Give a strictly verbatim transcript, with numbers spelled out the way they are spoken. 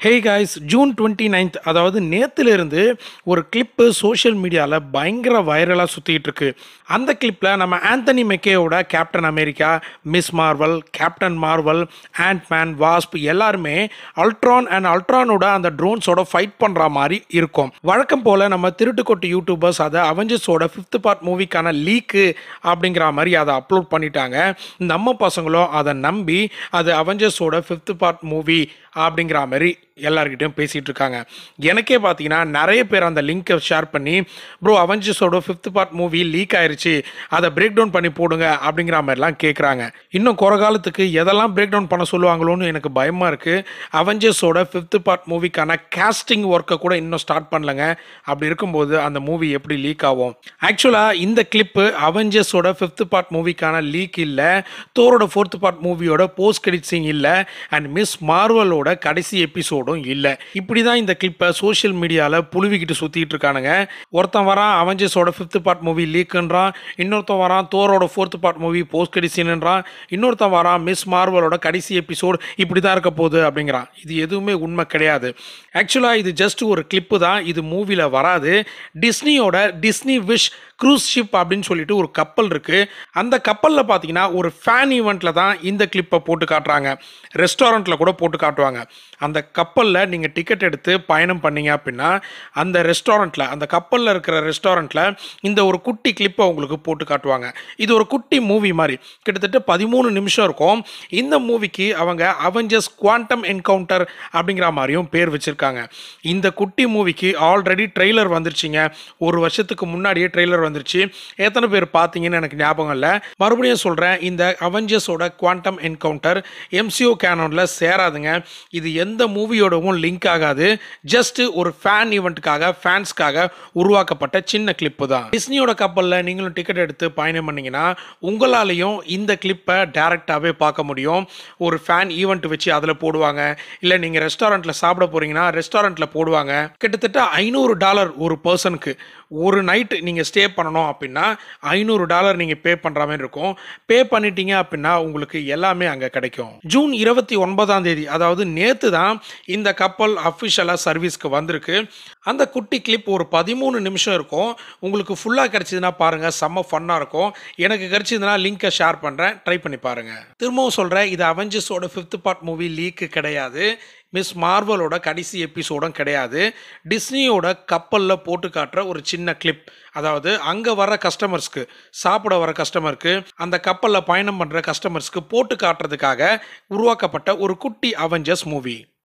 ஹே guys June twenty ninth அதாவது நேத்திலிருந்து ஒரு கிளிப்பு சோஷியல் மீடியாவில் பயங்கர வைரலாக சுற்றிட்டு இருக்கு. அந்த கிளிப்பில் நம்ம ஆந்தனி மெக்கேயோட Captain America, Ms Marvel, Captain Marvel, Ant Man, Wasp எல்லாருமே அல்ட்ரான் அண்ட் அல்ட்ரானோட அந்த ட்ரோன்ஸோட ஃபைட் பண்ணுற மாதிரி இருக்கும். வழக்கம் போல் நம்ம திருட்டுக்கொட்டு யூடியூபர்ஸ் அதை அவெஞ்சர்ஸோட ஃபிஃப்த் பார்ட் மூவிக்கான லீக்கு அப்படிங்கிற மாதிரி அதை அப்லோட் பண்ணிட்டாங்க. நம்ம பசங்களும் அதை நம்பி அது அவெஞ்சர்ஸோட ஃபிஃப்த் பார்ட் மூவி அப்படிங்கிற மாதிரி எல்லார்கிட்டையும் பேசிகிட்டு இருக்காங்க. எனக்கே பார்த்தீங்கன்னா நிறைய பேர் அந்த லிங்க்கை ஷேர் பண்ணி, ப்ரோ அவெஞ்சர்ஸோட ஃபிஃப்த் பார்ட் மூவி லீக் ஆயிடுச்சு, அதை பிரேக் டவுன் பண்ணி போடுங்க அப்படிங்கிற மாதிரிலாம் கேட்குறாங்க. இன்னும் குறை காலத்துக்கு எதெல்லாம் பிரேக் டவுன் பண்ண சொல்லுவாங்களோன்னு எனக்கு பயமாக இருக்குது. அவெஞ்சர்ஸோட ஃபிஃப்த் பார்ட் மூவிக்கான கேஸ்டிங் ஒர்க்கை கூட இன்னும் ஸ்டார்ட் பண்ணலங்க. அப்படி இருக்கும்போது அந்த மூவி எப்படி லீக் ஆகும்? ஆக்சுவலாக இந்த கிளிப்பு அவெஞ்சர்ஸோட ஃபிஃப்த் பார்ட் மூவிக்கான லீக் இல்லை, தோரோட ஃபோர்த் பார்ட் மூவியோட போஸ்ட் கிரெடிட் சீன் இல்லை, அண்ட் மிஸ் மார்வலோட கடைசி எபிசோடும் இல்லை. இப்படி தான் இந்த கிளிப்பை சோஷியல் மீடியாவில் புழுவிக்கிட்டு சுற்றிட்டு இருக்கானுங்க. ஒருத்தன் வரான் அவெஞ்சர்ஸோட ஃபிஃப்த் பார்ட் மூவி லீக்குன்றான், இன்னொருத்தன் வரான் தோரோட fourth part movie post credit சீன்ன்றான், இன்னொருத்தன் வரான் மிஸ் மார்வலோட கடைசி எபிசோடு இப்படி தான் இருக்க போகுது அப்படிங்கிறான். இது எதுவுமே உண்மை கிடையாது. ஆக்சுவலாக இது ஜஸ்ட் ஒரு கிளிப்பு தான், இது மூவியில் வராது. டிஸ்னியோட டிஸ்னி விஷ் க்ரூஸ் ஷிப் அப்படின்னு சொல்லிட்டு ஒரு கப்பல் இருக்குது. அந்த கப்பலில் பார்த்தீங்கன்னா ஒரு ஃபேன் ஈவெண்ட்டில் தான் இந்த கிளிப்பை போட்டு காட்டுறாங்க. ரெஸ்டாரண்ட்டில் கூட போட்டு காட்டுவாங்க. அந்த கப்பலில் நீங்கள் டிக்கெட் எடுத்து பயணம் பண்ணீங்க அப்படின்னா அந்த ரெஸ்டாரண்ட்டில், அந்த கப்பலில் இருக்கிற ரெஸ்டாரண்ட்டில் இந்த ஒரு குட்டி கிளிப்பை உங்களுக்கு போட்டு காட்டுவாங்க. இது ஒரு குட்டி மூவி மாதிரி கிட்டத்தட்ட பதிமூணு நிமிஷம் இருக்கும். இந்த மூவிக்கு அவங்க அவெஞ்சர்ஸ் குவாண்டம் என்கவுண்டர் அப்படிங்கிற மாதிரியும் பேர் வச்சுருக்காங்க. இந்த குட்டி மூவிக்கு ஆல்ரெடி ட்ரெய்லர் வந்துருச்சுங்க. ஒரு வருஷத்துக்கு முன்னாடியே ட்ரெய்லர் வந்துருச்சு. எத்தனை பேர் பார்த்தீங்கன்னு எனக்கு ஞாபகம் இல்லை. மறுபடியும் சொல்கிறேன், இந்த அவெஞ்சர்ஸோட குவாண்டம் என்கவுண்டர் எம்சிஓ கேனோனில் சேராதுங்க. இது எந்த மூவியோடவும் லிங்க் ஆகாது. ஜஸ்ட் ஒரு ஃபேன் ஈவெண்ட்டுக்காக, ஃபேன்ஸ்க்காக உருவாக்கப்பட்ட சின்ன கிளிப்பு தான். டிஸ்னியோட கப்பலில் நீங்களும் டிக்கெட் எடுத்து பயணம் பண்ணீங்கன்னா உங்களாலையும் இந்த கிளிப்பை டேரெக்டாகவே பார்க்க முடியும். ஒரு ஃபேன் ஈவெண்ட் வச்சு அதில் போடுவாங்க, இல்லை நீங்கள் ரெஸ்டாரண்ட்டில் சாப்பிட போகிறீங்கன்னா ரெஸ்டாரண்ட்டில் போடுவாங்க. கிட்டத்தட்ட ஐநூறு டாலர் ஒரு பர்சனுக்கு ஒரு நைட் நீங்கள் ஸ்டே பண்ணணும் அப்படின்னா ஐநூறு டாலர் நீங்கள் பே பண்ணுற மாதிரி இருக்கும். பே பண்ணிட்டீங்க அப்படின்னா உங்களுக்கு எல்லாமே அங்கே கிடைக்கும். ஜூன் இருபத்தி ஒன்பதாம் தேதி அதாவது நேற்று தான் இந்த கப்பல் அஃபிஷியலாக சர்வீஸ்க்கு வந்திருக்கு. அந்த குட்டி கிளிப் ஒரு பதிமூணு நிமிஷம் இருக்கும். உங்களுக்கு ஃபுல்லாக கிடைச்சதுன்னா பாருங்கள், செம்ம ஃபன்னாக இருக்கும். எனக்கு கிடைச்சதுன்னா லிங்கை ஷேர் பண்ணுறேன், ட்ரை பண்ணி பாருங்கள். திரும்பவும் சொல்கிறேன், இது அவெஞ்சர்ஸோட ஃபிஃப்த் பார்ட் மூவி லீக்கு கிடையாது, மிஸ் மார்வலோட கடைசி எபிசோடும் கிடையாது. டிஸ்னியோட கப்பலில் போட்டு காட்டுற ஒரு சின்ன கிளிப். அதாவது அங்கே வர கஸ்டமர்ஸ்க்கு, சாப்பிட வர கஸ்டமருக்கு, அந்த கப்பலில் பயணம் பண்ணுற கஸ்டமர்ஸ்க்கு போட்டு காட்டுறதுக்காக உருவாக்கப்பட்ட ஒரு குட்டி அவெஞ்சர்ஸ் மூவி.